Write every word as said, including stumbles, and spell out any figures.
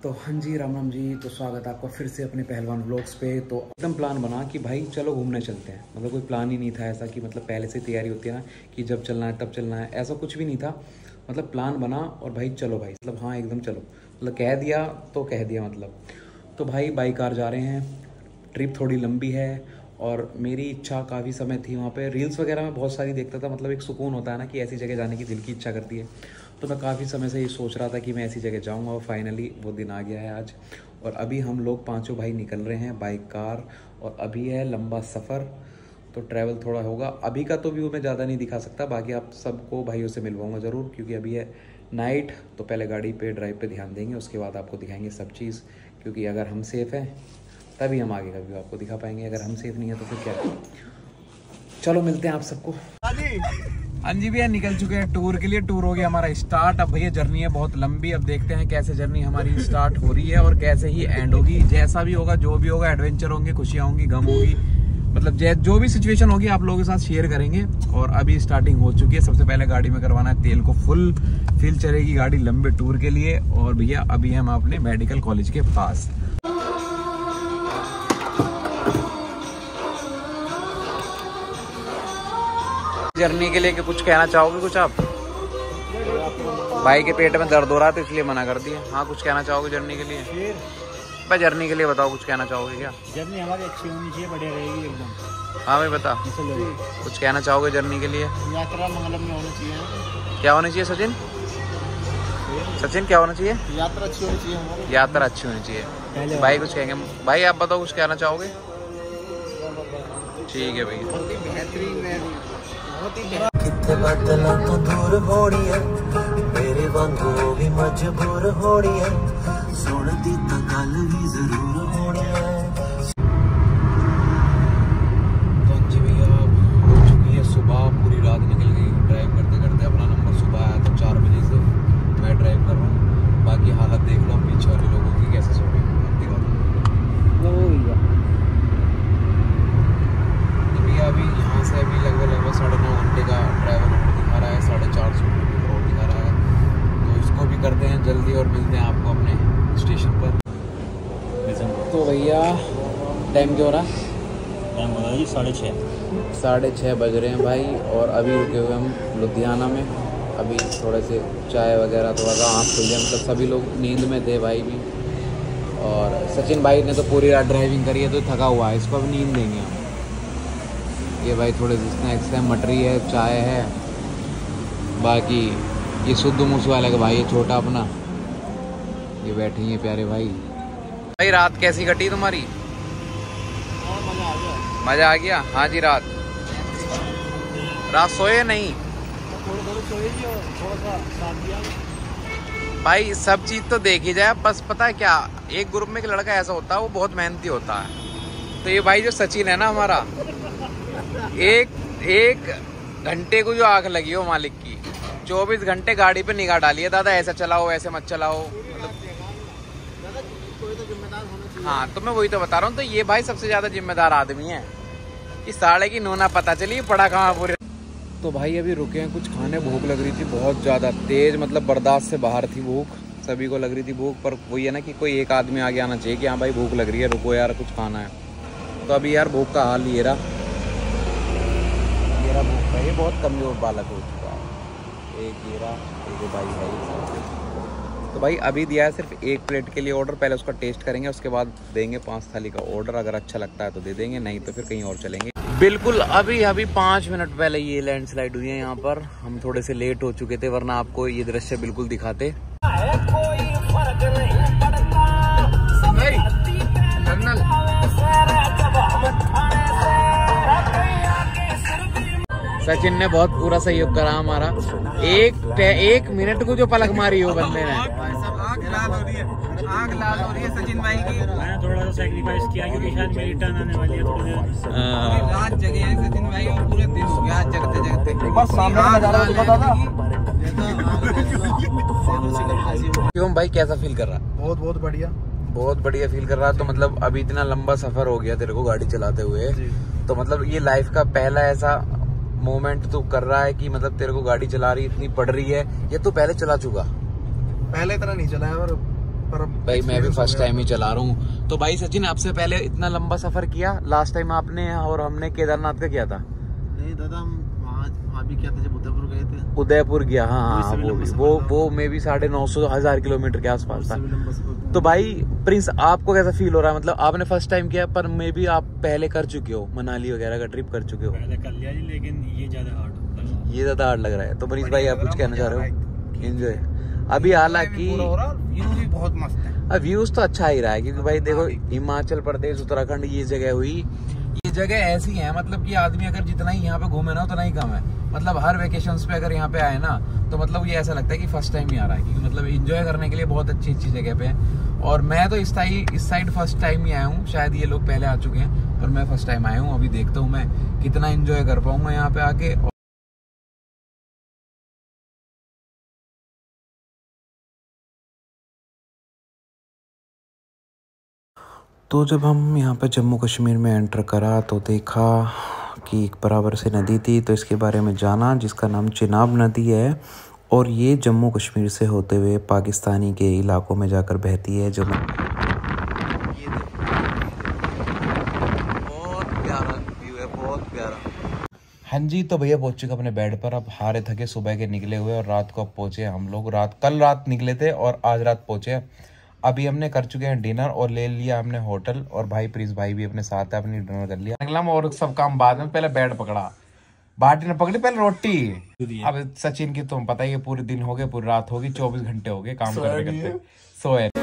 तो हाँ जी, राम राम जी। तो स्वागत है आपका फिर से अपने पहलवान व्लॉग्स पे। तो एकदम प्लान बना कि भाई चलो घूमने चलते हैं। मतलब कोई प्लान ही नहीं था ऐसा कि मतलब पहले से तैयारी होती है ना कि जब चलना है तब चलना है, ऐसा कुछ भी नहीं था। मतलब प्लान बना और भाई चलो भाई, मतलब हाँ एकदम चलो, मतलब कह दिया तो कह दिया मतलब। तो भाई बाई कार जा रहे हैं, ट्रिप थोड़ी लंबी है और मेरी इच्छा काफ़ी समय थी वहाँ पे। रील्स वगैरह में बहुत सारी देखता था, मतलब एक सुकून होता है ना कि ऐसी जगह जाने की दिल की इच्छा करती है। तो मैं काफ़ी समय से ये सोच रहा था कि मैं ऐसी जगह जाऊँगा और फाइनली वो दिन आ गया है आज। और अभी हम लोग पांचों भाई निकल रहे हैं बाइक कार, और अभी है लंबा सफ़र, तो ट्रैवल थोड़ा होगा। अभी का तो व्यू मैं ज़्यादा नहीं दिखा सकता, बाकी आप सबको भाइयों से मिलवाऊंगा ज़रूर, क्योंकि अभी है नाइट। तो पहले गाड़ी पे ड्राइव पे ध्यान देंगे, उसके बाद आपको दिखाएंगे सब चीज़, क्योंकि अगर हम सेफ़ हैं तभी हम आगे का व्यू आपको दिखा पाएंगे, अगर हम सेफ़ नहीं है तो फिर क्या। चलो मिलते हैं आप सबको। हाँ जी भैया, निकल चुके हैं टूर के लिए। टूर हो गया हमारा स्टार्ट। अब भैया जर्नी है बहुत लंबी, अब देखते हैं कैसे जर्नी हमारी स्टार्ट हो रही है और कैसे ही एंड होगी। जैसा भी होगा, जो भी होगा, एडवेंचर होंगे, खुशियाँ होंगी, गम होगी, मतलब जो भी सिचुएशन होगी आप लोगों के साथ शेयर करेंगे। और अभी स्टार्टिंग हो चुकी है। सबसे पहले गाड़ी में करवाना है तेल को फुल, फिर चलेगी गाड़ी लंबे टूर के लिए। और भैया अभी हम अपने मेडिकल कॉलेज के पास। जर्नी के लिए कि कुछ कहना चाहोगे कुछ आप? भाई के पेट में दर्द हो रहा था इसलिए मना कर दिया। हाँ, कुछ कहना चाहोगे जर्नी के लिए? भाई जर्नी के लिए बताओ, कुछ कहना चाहोगे क्या? जर्नी हमारी अच्छी होनी चाहिए, बढ़िया रहेगी एकदम। हाँ भाई बता, कुछ कहना चाहोगे जर्नी के लिए? यात्रा मंगलमय होनी चाहिए। क्या होनी चाहिए सचिन? सचिन क्या होना चाहिए? यात्रा अच्छी होनी चाहिए हमारी। यात्रा अच्छी होनी चाहिए। भाई कुछ कहेंगे? भाई आप बताओ, कुछ कहना चाहोगे? ठीक है भैया। कितने बदला तो दूर होनी है, मेरे वांगू भी मजबूर होनी है, सुनती तो गल भी जरूर होनी है। तो जी भैया हो चुकी है सुबह, पूरी रात निकल गई ड्राइव करते करते। अपना नंबर सुबह आया तो चार बजे से मैं ड्राइव कर रहा हूँ। बाकी हालत देख लो पीछे वाले लोगों की कैसे सो रही है। अभी यहाँ से अभी लगभग लगभग साढ़े नौ घंटे का ट्रैवल दिखा रहा है, साढ़े चार सौ किलोमीटर रोड दिखा रहा है। तो इसको भी करते हैं जल्दी और मिलते हैं आपको अपने स्टेशन पर। तो भैया टाइम क्या हो रहा है? टाइम हो रहा है जी साढ़े छः साढ़े छः बज रहे हैं भाई। और अभी रुके हुए हम लुधियाना में। अभी थोड़े से चाय वगैरह, थोड़ा सा आँख खुल जाए, मतलब सभी लोग नींद में थे भाई भी। और सचिन भाई ने तो पूरी रात ड्राइविंग करी है तो थका हुआ है, इसको अब नींद देंगे हम। ये भाई थोड़े स्नैक्स हैं, मटरी है, चाय है। बाकी ये शुद्ध मूस वाला का भाई है छोटा अपना, ये बैठे हैं प्यारे भाई। भाई रात कैसी कटी तुम्हारी? मज़ा आ गया। मज़ा आ गया? हाँ जी। रात रात सोए नहीं? थोड़ा थोड़ा सोए जी और थोड़ा सा साथ दिया भाई। सब चीज़ तो देखी जाए, बस पता है क्या, एक ग्रुप में एक लड़का ऐसा होता है वो बहुत मेहनती होता है। तो ये भाई जो सचिन है ना हमारा, एक एक घंटे को जो आग लगी हो मालिक की, चौबीस घंटे गाड़ी पे निगाह डाली है, दादा ऐसा चलाओ ऐसे मत चलाओ, मतलब हाँ। तो मैं वही तो बता रहा हूँ। तो ये भाई सबसे ज्यादा जिम्मेदार आदमी है कि साले की नूना पता चली पड़ा कहाँ पूरे। तो भाई अभी रुके हैं कुछ खाने, भूख लग रही थी बहुत ज्यादा तेज, मतलब बर्दाश्त से बाहर थी भूख, सभी को लग रही थी भूख। पर वही है ना कि कोई एक आदमी आगे आना चाहिए कि हाँ भाई भूख लग रही है, रुको यार कुछ खाना है। तो अभी यार भूख का हाल ये रहा, मेरा भूख का ये बहुत कमजोर बालक हो चुका है। एक ये रहा, एक भाई है। तो भाई अभी दिया है सिर्फ एक प्लेट के लिए ऑर्डर, पहले उसका टेस्ट करेंगे, उसके बाद देंगे पाँच थाली का ऑर्डर। अगर अच्छा लगता है तो दे देंगे, नहीं तो फिर कहीं और चलेंगे। बिल्कुल अभी अभी पाँच मिनट पहले ये लैंडस्लाइड हुई है यहाँ पर। हम थोड़े से लेट हो चुके थे, वरना आपको ये दृश्य बिल्कुल दिखाते। सचिन ने बहुत पूरा सहयोग करा हमारा। एक एक मिनट को जो पलक मारी हो बंदे ने। आग लाल हो रही है, आग लाल हो रही है सचिन भाई की। मैंने थोड़ा सा सैक्रिफाइस किया क्योंकि शायद मेरी टर्न आने वाली है थोड़ी देर। रात जगे हैं सचिन भाई और पूरे दिन हो गया जगते जगते। बस सामने का नजारा दिखा था। क्यों भाई कैसा फील कर रहा? बहुत बहुत बढ़िया, बहुत बढ़िया फील कर रहा है। तो मतलब अभी इतना लंबा सफर हो गया तेरे को गाड़ी चलाते हुए, तो मतलब ये लाइफ का पहला ऐसा मोमेंट तू कर रहा है कि मतलब तेरे को गाड़ी चला रही इतनी पड़ रही है, ये तू पहले चला चुका? पहले इतना नहीं चलाया, पर पर अब भाई मैं भी experience फर्स्ट हो गया। टाइम ही चला रहा हूँ। तो भाई सचिन, आपसे पहले इतना लंबा सफर किया लास्ट टाइम आपने और हमने केदारनाथ का किया था? नहीं दादा, हम वहाँ वहाँ भी किया था जब उदयपुर गए थे। उदयपुर गया, हाँ हाँ उससे भी वो लंबा भी सफर वो था। वो मे भी साढ़े नौ सौ हजार किलोमीटर के आसपास उससे था। भी लंबा सफर था। तो भाई प्रिंस, आपको कैसा फील हो रहा है? मतलब आपने फर्स्ट टाइम किया पर मे भी आप पहले कर चुके हो, मनाली वगैरह का ट्रिप कर चुके हो। पहले कर लिया जी, लेकिन ये ज्यादा हार्ड होता है। ये ज्यादा हार्ड लग रहा है। तो प्रिंस भाई आप कुछ कहना चाह रहे हो? एंजॉय अभी हालांकि व्यू भी बहुत मस्त है। व्यूज तो अच्छा ही रहा है, क्योंकि भाई देखो हिमाचल प्रदेश, उत्तराखंड, ये जगह हुई, ये जगह ऐसी है मतलब कि आदमी अगर जितना ही यहाँ पे घूमे ना उतना ही कम है। मतलब हर वेकेशंस पे अगर यहाँ पे आए ना तो मतलब ये ऐसा लगता है कि फर्स्ट टाइम ही आ रहा है, क्योंकि मतलब एंजॉय करने के लिए बहुत अच्छी अच्छी जगह पे है। और मैं तो इस साइड इस साइड फर्स्ट टाइम ही आया हूँ, शायद ये लोग पहले आ चुके हैं पर मैं फर्स्ट टाइम आया हूँ। अभी देखता हूँ मैं कितना एंजॉय कर पाऊंगा यहाँ पे आके। तो जब हम यहाँ पे जम्मू कश्मीर में एंटर करा तो देखा कि एक बराबर से नदी थी, तो इसके बारे में जाना, जिसका नाम चिनाब नदी है और ये जम्मू कश्मीर से होते हुए पाकिस्तानी के इलाकों में जाकर बहती है। जो ये बहुत प्यारा व्यू है, बहुत प्यारा। हाँ जी, तो भैया पहुँच चुके अपने बेड पर। अब हारे थके सुबह के निकले हुए और रात को अब पहुँचे हम लोग। रात कल रात निकले थे और आज रात पहुँचे। अभी हमने कर चुके हैं डिनर और ले लिया हमने होटल, और भाई प्रिंस भाई भी अपने साथ है, अपनी डिनर कर लिया। निकला और सब काम बाद में, पहले बेड पकड़ा, बाटी ने पकड़ी, पहले रोटी। अब सचिन की तुम पता ही है, पूरे दिन हो गए, पूरी रात होगी, चौबीस घंटे हो गए काम करते करते, सोए